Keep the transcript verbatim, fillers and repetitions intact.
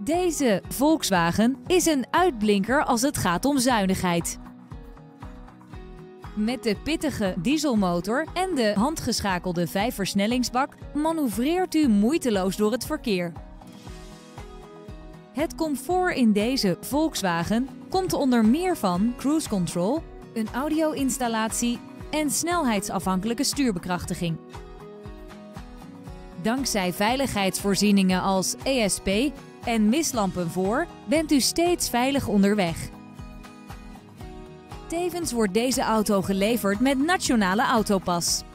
Deze Volkswagen is een uitblinker als het gaat om zuinigheid. Met de pittige dieselmotor en de handgeschakelde vijfversnellingsbak manoeuvreert u moeiteloos door het verkeer. Het comfort in deze Volkswagen komt onder meer van cruise control, een audio-installatie en snelheidsafhankelijke stuurbekrachtiging. Dankzij veiligheidsvoorzieningen als E S P en mislampen voor bent u steeds veilig onderweg. Tevens wordt deze auto geleverd met Nationale Autopas.